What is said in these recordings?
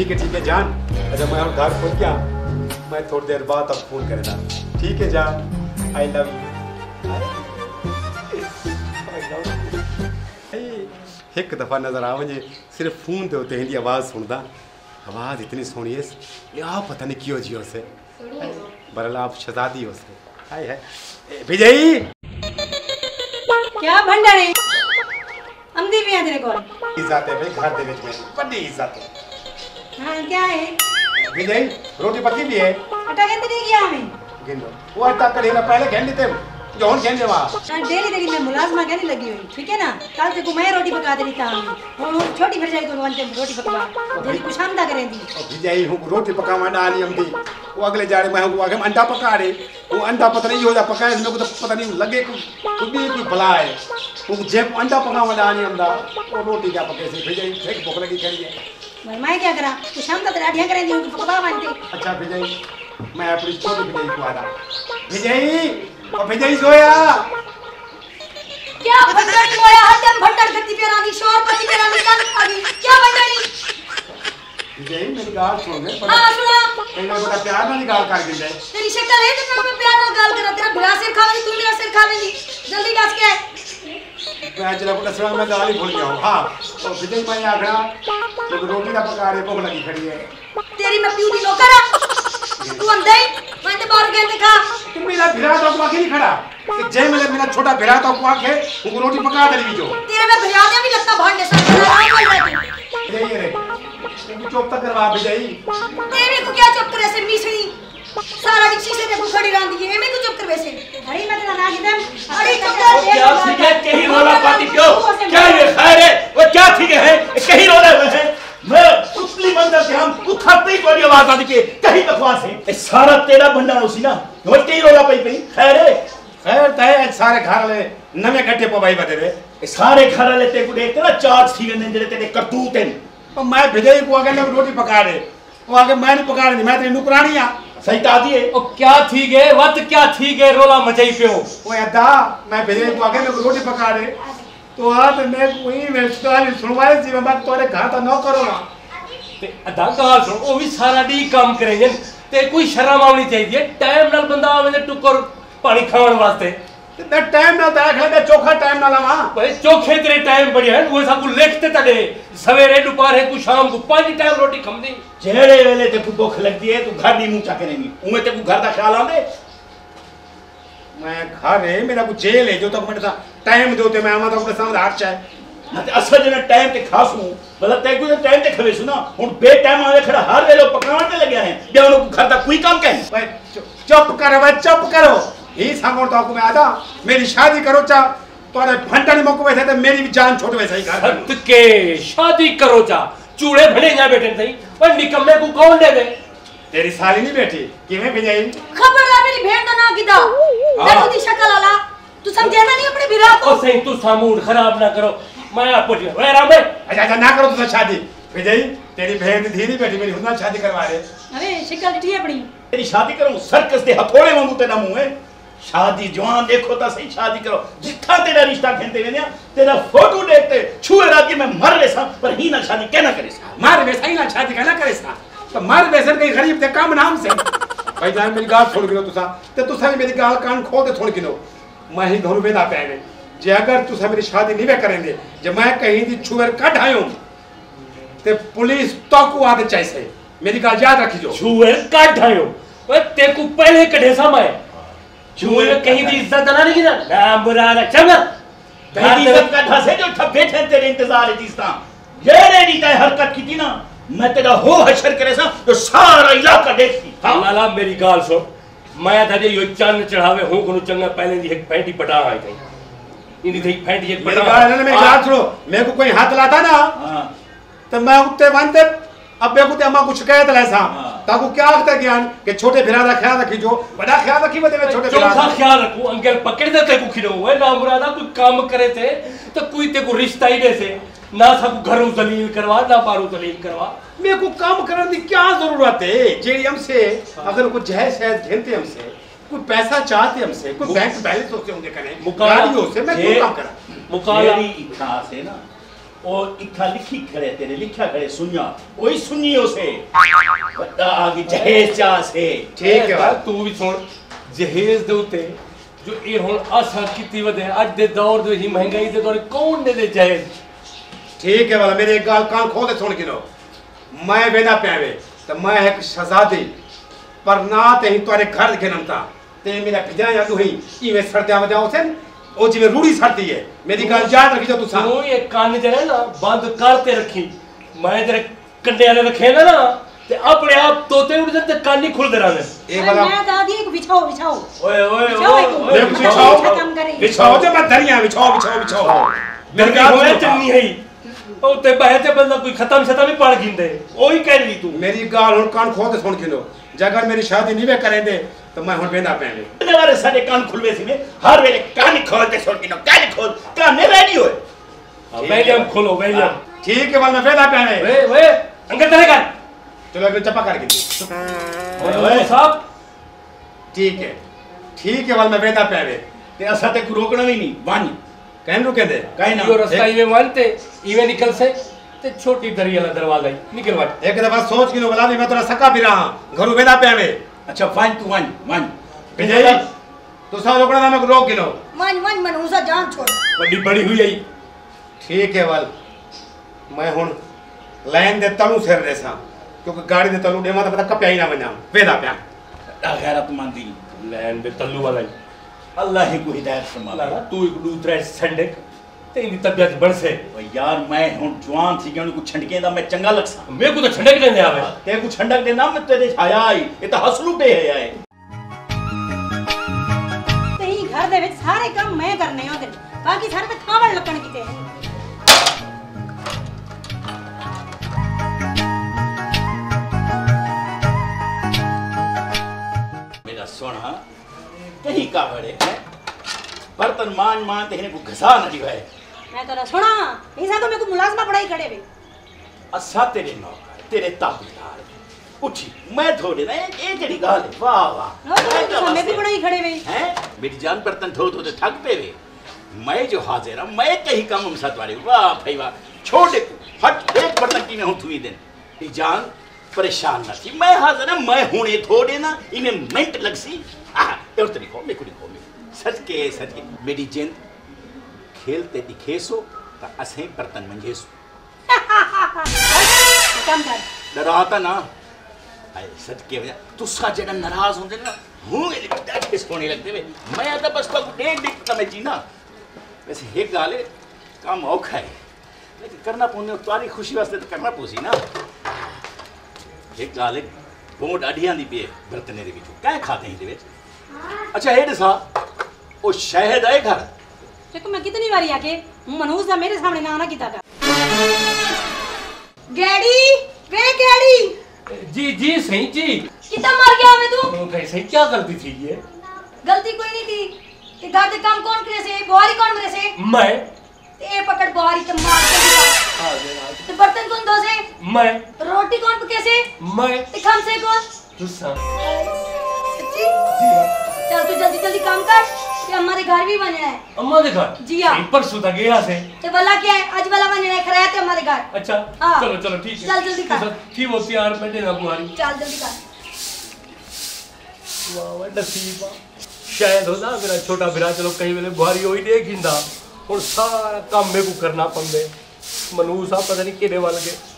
ठीक है जान। अच्छा मैं और घर पहुंच गया, मैं थोड़ी देर बाद अब फोन करेगा। ठीक है जान, आई लव यू। एक दफ़ा नज़र आ मुझे सिर्फ फोन ते होते हिंदी आवाज़ सुनदा, आवाज़ इतनी सोहनी है या पता नहीं क्यों जियो से बरल आप शहजादी हो से। हाय हाय विजयी क्या भंडारे अमदी भी है तेरे को इज्जत है भाई घर दे विच में बड़ी इज्जत है। हां क्या है विजयी रोटी पकी भी है? आटा कहते नहीं गया हमें गिन लो वो आटा कड़ी ना पहले घेन लेते जोन घेन देवा डेली डेली मैं मुलाजमा कहने लगी हुई ठीक है ना। कल से को मैं रोटी पका देनी था और छोटी भरजाई को वंते रोटी पकवा जल्दी कुछ आमदा करेंदी विजयी हूं रोटी पकावा डाली अमदी वो अगले जाड़े मैं हूं आगे अंडा पका रहे वो अंडा पता नहीं हो जा पकाए मेरे को तो पता नहीं लगे कुछ भी कोई भला है वो जेब अंडा पकावा डाली अमदा और रोटी क्या पके से विजयी ठीक भूख लगी करिए मैं क्या करा कुछ आमदा तो राडियां करेंदी उनको पकवा मानते। अच्छा विजयी मैं अपनी छोटी विजयी को आदा विजयी और विजयी सोया क्या भंडारी मोया हटम भंडार गति पे रानी शोर पति पे रानी कान खागी क्या भंडारी विजयी मेरी गाल सुन गए हां सुना कहीं ना बड़ा प्यार ना गाल कर गिर जाए तेरी शक्ल है तो मैं प्यार ना गाल करा तेरा भला सिर खावेगी तू मेरा सिर खावेगी जल्दी कस के मैं चला को कसरा में गाल ही भूल गया हूं। हां तो विजयी मैं आगड़ा तो रोटी ना पका रहे भूख लगी खड़ी है तेरी मैं प्यू दी नौकर तू अंदर मैं तो बाहर गए देखा तुम मेरा भिरा तो को आके नहीं खड़ा कि जय मेरा छोटा भिरा तो को आके वो रोटी पका दे जो तेरे में भिरा दे भी लगता भांडे सब आराम कर जाती यही रे तुम चुप तक करवा विजयी तेरे को क्या चुप करे से मिसड़ी सारा डिक्सी से देखो खड़ी रांदी है मैं को चुप कर वैसे भाई मैं तेरा ना एकदम अरे चुप कर क्या ठीक है कहीं रोला पाती क्यों क्या ये खैर है वो क्या ठीक है कहीं रोले हुए हैं मैं उतली मंदिर से हम उठाते ही कोई आवाज आती के कहीं बकवास है ये सारा तेरा भंडार उसी ना वो कहीं रोला पई पई खैर है खैर तय सारे घर वाले नवे गट्टे पवाई बदे रे ये सारे घर वाले ते को देखते ना चार्ज थी गने जेड़े तेरे करतूत हैं तो मैं विजयी को आगे रोटी पका रहे वो आगे मैं नहीं पका रही मैं तेरी नुकरानी आ सही ता दिए ओ क्या ठीक है वत क्या ठीक है रोला मचाई पियो वो अदा मैं विजयी को आगे रोटी पका रहे तो आज मैं कोई वेस्टाल सुनवाए जी मैं तोरे घर तो न करो ना ते अदा गाल सुन ओ भी सारा दी काम करेंगे ते कोई शर्म आनी चाहिए टाइम नाल बंदा आवे टुकर पानी खावन वास्ते ते टाइम ना ता खादा चोखा टाइम ना लावा भाई चोखे तेरे टाइम बढ़िया है वो सब लिखते तड़े सवेरे दोपहर को शाम को पांच टाइम रोटी खमदी जेड़े वेले ते को भूख लगती है तू घर दी मुंह चा करेंगी उमे ते को घर दा ख्याल आंदे मैं घर है मेरा को जेल है जो तक मैं टाइम दोते मैं आवा तो अपने सामने हाथ चाहे ना ते असल जने टाइम ते खासू मतलब ते को टाइम ते खवेसू ना हुन बे टाइम आवे खड़ा हर वेले पकावन ते लगे हैं बे उनको घर दा कोई काम कहे भाई चुप करो भाई चुप करो ही सांगो तो को मैं आदा मेरी शादी करो चा तोरे भंटानी मको वैसे ते मेरी भी जान छोड़ वैसे ही घर हद के शादी करो जा चूड़े भले जा बेटे सही और निकम्मे को कौन देवे तेरी साली नहीं बैठी किवें भेजाई खबरदार मेरी भेड़ तो ना गिदा देखो दी शक्ल आला तू समझे ना नहीं अपने भिरा को ओ सही तू सामूड खराब ना करो मैं आपको वे राम भाई अच्छा ना करो तू शादी भेजाई तेरी भेड़ धीरे बैठी मेरी हुना शादी करवा दे अरे शक्ल ठीक है अपनी तेरी शादी करूं सर्कस दे हथौड़े वांगू तेरा मुंह है शादी जवान देखो ता सही शादी करो जिथा तेरा रिश्ता खेलते वेने तेरा फोटो देखते छुए रात में मर लेसा पर ही ना शादी कहना करे सा मार वैसा ही ना शादी कहना करे सा तो मार वैसे कहीं गरीब ते काम नाम से भाई जान मेरी गाल छोड़ गिनो तुसा ते तुसा मेरी गाल कान खोल दे छोड़ गिनो मैं ही घर वेदा पैवे जे अगर तुसा मेरी शादी नहीं वे करेंगे जे मैं कहीं दी छुएर कट आयो ते पुलिस तो को आदे चाहिए मेरी गाल याद रखी जो छुएर कट आयो ओए ते को पहले कढे समय छुएर कहीं दी इज्जत ना नहीं ना बुरा ना चंगा कहीं इज्जत का ढसे जो ठप्पे थे तेरे इंतजार है जिसता ये रे नी तय हरकत की थी ना मैं तेरा हो हशर करे सा तो सारा इलाका देखती हां लाला मेरी गाल सुन मैं धजे यो चन्न चढ़ावे हूं कोनो चंगा पहले दी एक पैंटी पटा आई थी इनी थी पैंटी एक मेरी गाल ने मेरी गाल सुनो मेरे को कोई हाथ लाता ना हां तो मैं उत्ते वंदे अब बेकु ते अम्मा कुछ कहत लैसा ताकू क्या आखता ज्ञान के छोटे भिरा दा ख्याल रखी जो बड़ा ख्याल रखी बदे में छोटे भिरा का ख्याल रखू अंकल पकड़ देते को खिलो है ना मुरादा कोई काम करे थे तो कोई ते को रिश्ता ही दे से ना सब घरों जलील करवा ना बारू जलील करवा मेरे को काम करने की क्या जरूरत है जेडी हमसे अगर कुछ है शायद घेनते हमसे कोई पैसा चाहते हमसे कोई बैंक बैलेंस होते होंगे कने गाड़ियों से मैं क्यों काम करा मुकाला इच्छा से ना और इखा लिखी खड़े तेरे लिखा खड़े सुनिया वही सुनियो से बता आगे जहेज चा से ठीक है तू भी सुन जहेज दे उते जो ये हुन आसा कितनी वधे आज दे दौर दे ही महंगाई दे तोरे कौन दे जहेज ठीक है वाला मेरे एक गाल कान खोल दे सुन किनो मैं वेदा पावे तो मैं एक शहजादी पर ना ते ही तोरे घर के नमता ते मेरा पिजा या तू ही इवे सड़ते आ जाओ से ओ जिवे रूड़ी सड़ती है मेरी गाल याद रखी जो तू सा तू ये कान जरे ना बंद करते रखी मैं तेरे कंडे वाले रखे ना ते अपने आप तोते उड़ जाते कान नहीं खुलते रहने एक वाला मैं दादी को बिछाओ बिछाओ ओए ओए ओए, बिछाओ जो मत धरिया बिछाओ मेरे गाल में चन्नी है ओ ते बाहर ते बंदा कोई खत्म शता भी पड़ गिंदे ओही कह रही तू मेरी गाल हुन कान खोल के सुन किनो जगर मेरी शादी नहीं वे करेंदे तो मैं हुन बेना पावे तुम्हारे सारे कान खुलवे सी में हर वेले कान खोलते सुन किनो कान खोल कान नहीं रेडी होए वेलियम खोलो वेलियम ठीक है वाला मैं बेना पावे वे अंदर चले कर चलो अगले चप्पा करके ओए साहब ठीक है वाला मैं बेना पावे ते असा ते को रोकना भी नहीं वानी कहन रुके दे काई ना यो रास्ता इवे मानते इवे निकल से ते छोटी दरिया वाला दरवाजा निकल वाट एक दफा सोच किनो बला मैं तोरा सका भी रहा घरु बेना पावे अच्छा फाइन तू वान विजय तू सा रोकना ना मैं रोक किनो मन मन मन उसा जान छोड़ बड़ी बड़ी हुई आई ठीक है वाल मैं हुन लाइन दे तलू से रेसा क्योंकि गाड़ी दे तलू डेमा तो पता कप्या ही ना बना वेदा प्या गैरत मंदी लैंड दे तल्लू वाला अल्लाह ही को हिदायत फरमा लाला तू एक दूसरा संडक ते इन तबियत बढ़ से ओ यार मैं हुन जवान थी गण को छंडके दा मैं चंगा लगसा मेरे को तो छंडक देने आवे ते को छंडक दे ना मैं तेरे छाया आई ये तो हसलू पे है ते ही घर दे विच सारे काम मैं करने होंदे बाकी सारे पे थावड़ लगण किते मेरा सोना कहीं का बड़े बर्तन मान तेने को घसा न दिवाए मैं तोरा सुना ऐसा तो मेरे को मुलाजमा पढ़ाई खड़े वे असा तेरे नौकर तेरे ताबेदार उठी मैं थोड़े ना ये जड़ी गाल है वाह वाह तो मैं भी पढ़ाई खड़े वे हैं मेरी जान बर्तन धो धो थक पे वे मैं जो हाजिर हूं मैं कहीं काम हम साथ वाले वाह भाई वाह छोड़ दे हट एक बर्तन की मैं हूं थुई दिन ये जान परेशान न थी मैं हाजिर हूं मैं हुने थोड़े ना इन्हें मिनट लगसी और तरीको मैं कुड़ी को सच के मेरी जिंद खेलते दिखेसो ता असें बर्तन मंजेसो काम कर डराता ना अरे सच के वजह तुसा जड़ा नाराज होंदे ना हूं मेरी बड़ा किस होने लगते वे मैं आता बस को देख तमे जीना वैसे एक गाल है काम औखा है लेकिन करना पुण्य तुम्हारी खुशी वास्ते तो करना पोसी ना एक गाल है बोट अडियां दी पे बर्तने दे विच काहे खाते ही दे विच अच्छा हे दसा ओ शहद है घर देखो मैं कितनी बारी आके मनूज दा मेरे सामने ना आना कीता का गैडी वे गैडी जी सही जी कितना मर गया मैं तू कैसे क्या गलती थी ये गलती कोई नहीं थी ते घर दे काम कौन करे से बुआरी कौन करे से मैं ते ए पकड़ बुआरी ते मार के दिखा ते बर्तन कौन धो से मैं रोटी कौन पके से मैं ते खाम से कौन तुसा सच्ची चल तू जल्दी जल्दी काम कर ते हमारे घर भी बनना है अम्मा के घर जी हाँ। परसों तक गया से ते वाला क्या है आज वाला बनना है खराया ते हमारे घर अच्छा हाँ। चलो चलो ठीक है चल जल्दी कर ठीक होती यार मैं देना बुहारी चल जल्दी कर वाह वाह नसीब शायद होना मेरा छोटा बिरा चलो कहीं वेले बुहारी होई देखिंदा और सारा काम मेरे को करना पंदे मनूस आ पता नहीं केड़े वाल के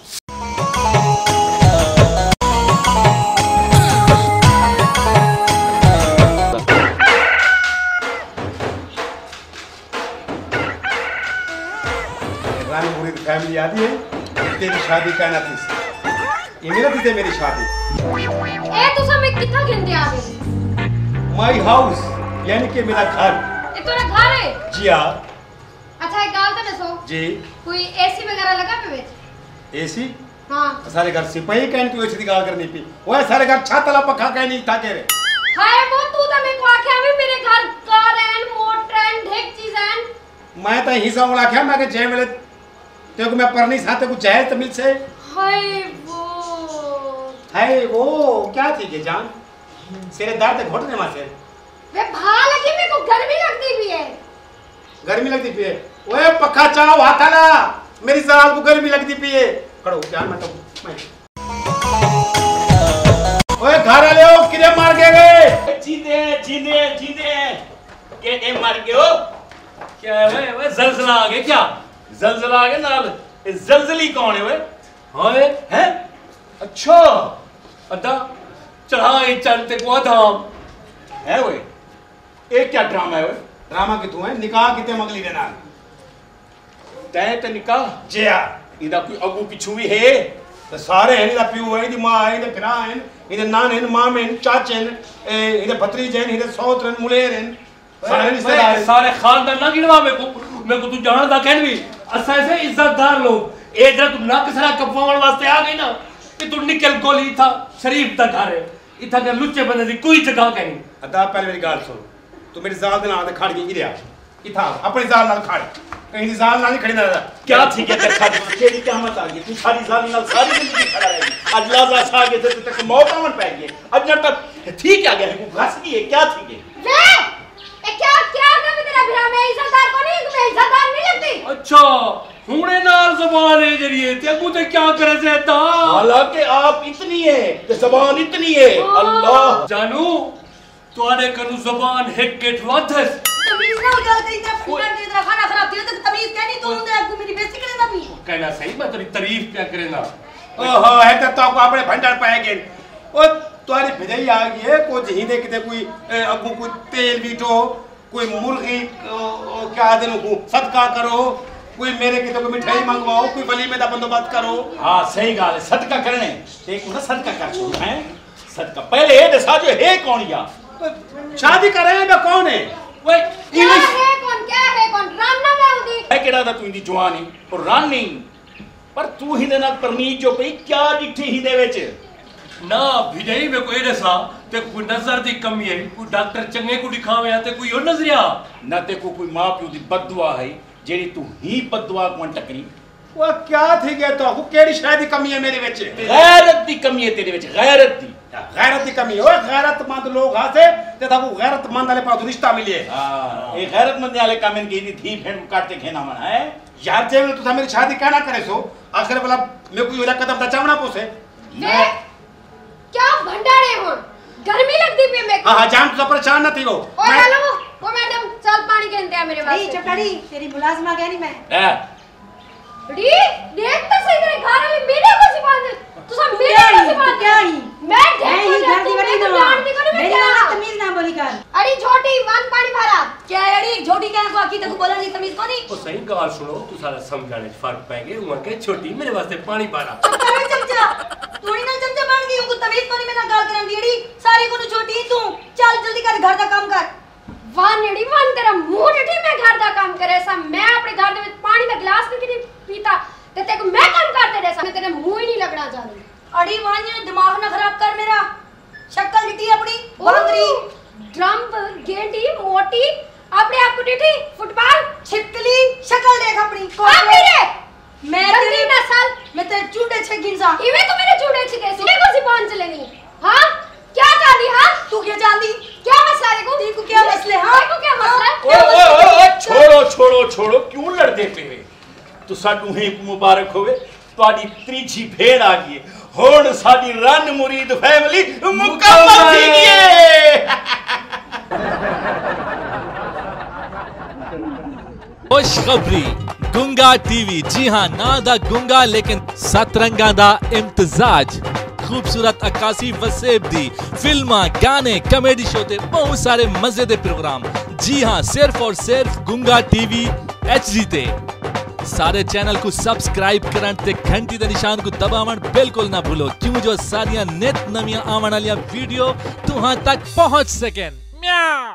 फैमिली आती है तेरी शादी कहना थी ये मेरा थी मेरी शादी ए तू सब मैं कितना गिनते आ गई माय हाउस यानी कि मेरा घर ये तोरा घर है जी हां अच्छा एक गाल तो दसो जी कोई एसी वगैरह लगा पे बेच एसी हां सारे घर सिपाही कहने तू एसी गाल करनी पी ओए सारे घर छत वाला पखा कहनी था के रे हाय वो तू तो मेरे को आखे अभी मेरे घर कार एंड मोटर एंड ढेक चीज एंड मैं तो हिस्सा वाला आख्या मैं के जय मिले तेको मैं परनी साथे को जायज तो मिल से हाय वो क्या थी के जान सिरे दर्द घुटने में से वे भा लगी मेरे को गर्मी लगती भी है गर्मी लगती पी ओए पक्का चाव हाथाला मेरी साल को गर्मी लगती पिए खड़ो ध्यान मत मैं ओए घर ले ओ किरे मार के गए जीने के मार के हो क्या है वे जलजला आ गया क्या? जलजला आ गया नाल जलजली कौन है वे? हाँ हैं अच्छा अदा चढ़ाई चलते को धाम है वे एक क्या ड्रामा है वे? ड्रामा की तू है निकाह किते मगली देना तय ते निकाह जिया इदा कोई अगू पिछू भी है तो सारे हैं इधर प्यू है इधर माँ है इधर फिरा है इधर नान है माम है चाचे हैं इधर भत्रीजे हैं इधर सौत्र हैं मुलेर हैं सारे खानदान ना गिनवा मेरे को तू जानदा कहन भी असा ऐसे इज्जतदार लोग ए जरा तू नक सरा कपवाण वास्ते आ गई ना कि तू निकल गोली था शरीफ तक आ रहे इथा के लुच्चे बंदे दी कोई जगह कहीं अदा पहले मेरी गाल सुन तू मेरी जाल दे नाल खड़ गई इधर इथा अपनी जाल नाल खड़ कहीं जाल नाल खड़ी ना क्या ठीक है ते खा तेरी कीमत आ गई तू सारी जाल नाल सारी जिंदगी खड़ा रहेगी आज लाजा छा गए ते तक मौका मन पै गई आज तक ठीक आ गया है घस गई है क्या ठीक है वे ए क्या कर तेरा बिरा में इज्जतदार को नहीं मैं इज्जतदार नहीं लगती। अच्छा हुणे नाल ज़बान है जरिए ते अगू ते क्या करे से ता हालांकि आप इतनी है ते ज़बान इतनी है अल्लाह जानू तोरे कनु ज़बान है गेट वाथस तमीज ना गल ते इधर फुटन ते इधर खाना खराब थी तो तमीज कहनी तो उनके अगू मेरी बेइज्जती करे तभी कहना सही मैं तेरी तारीफ क्या करेना ओहो है तो अपने भंडार पाए गए ओ तोरी भिजई आ गई है को जहीने किते कोई अगू कोई तेल बीटो कोई मुर्गी क्या दिन को सदका करो कोई मेरे किते कोई मिठाई मंगवाओ कोई वलीमे दा बंदोबस्त करो हां सही गाल है सदका करने एक ना सदका कर छोड़ हैं सदका पहले ये दसा जो है कौन या शादी करे बे कौन है वे क्या है कौन रामना में होगी है केड़ा दा तू इंदी जवानी और रानी पर तू ही दे नाल परमीत जो पई क्या डिठी ही दे विच ना भिजई में कोई दसा ते कोई नजर दी कमी है कोई डॉक्टर चंगे को दिखावे ते कोई और नजरिया ना ते को कोई मां प्यो दी बददुआ है जेड़ी तू ही बददुआ को टकरी वो क्या थी गया तो केड़ी शादी कमी है मेरे विच गैरत दी कमी है तेरे विच गैरत दी कमी है ओ गैरतमंद लोग हासे ते ताको गैरतमंद वाले पास रिश्ता मिले हां ये गैरतमंद वाले कामन की धी भेड़ काटते खेना मन है यार जे तू मेरी शादी कहना करे सो आखिर वाला मैं कोई ओला कदम दा चावना पोसे मैं क्या भंडारे हो गर्मी लगती पे मैं हां जान तू परेशान न थी हो ओ हेलो ओ मैडम चल पानी कहते हैं मेरे नहीं पास चपड़ी तेरी मुलाजमा कहनी मैं डी देख तो सही तेरे घर वाली मेरे को सिपान तू सब मेरे को सिपान क्या ही मैं ही घर दी बड़ी ना जानती को मेरी ना तमीज ना बोली कर अरे छोटी वन पानी भरा क्या अड़ी छोटी क्या को आकी तक बोला नहीं तमीज को नहीं ओ सही गाल सुनो तू सारा समझाने फर्क पै गए उमर के छोटी मेरे वास्ते पानी पारा अरे चमचा थोड़ी ना चमचा बन गई उनको तमीज को नहीं मेरा गाल करन दीड़ी सारी को छोटी तू चल जल्दी कर घर दा काम कर वन एड़ी वन तेरा मुंह डठी मैं घर दा काम करे सा मैं अपने घर दे पानी दा गिलास भी नहीं पीता ते तेको मैं काम करते रह सा मैं तेरे मुंह ही नहीं लगना चाहती अड़ी वानी दिमाग ना खराब कर मेरा शक्ल दिटी अपनी बांदरी ड्रम्प गेंडी मोटी अपने आप को डठी फुटबॉल छिपकली शक्ल देख अपनी आप मेरे मैं तेरी नस्ल मैं तेरे चूड़े छे गिनसा इवे तो मेरे चूड़े छिके सिले को सिपान चलेनी हां क्या चाहती हां तू क्या जानती क्या मसला है तेरे को क्या मसले हां को क्या मसला है ओ छोड़ो क्यों लड़ते पे तू साडू ही मुबारक होवे तवाडी त्रीजी भेड़ आ गई हुण साडी रन मुरीद फैमिली मुकम्मल थी गई खुशखबरी गुंगा टीवी जी हाँ ना दा गुंगा लेकिन सतरंगा दा इम्तजाज खूबसूरत अक्कासी वसेब दी फिल्मा गाने कॉमेडी शो ते बहुत सारे मजे दे प्रोग्राम जी हाँ सिर्फ और सिर्फ गुंगा टीवी HD ते सारे चैनल को सब्सक्राइब करन ते घंटी दे निशान को दबावन बिल्कुल ना भूलो क्यों जो सारियां नित नवियां आवन वाली वीडियो तुहां तक पहुंच सकें। म्याऊ।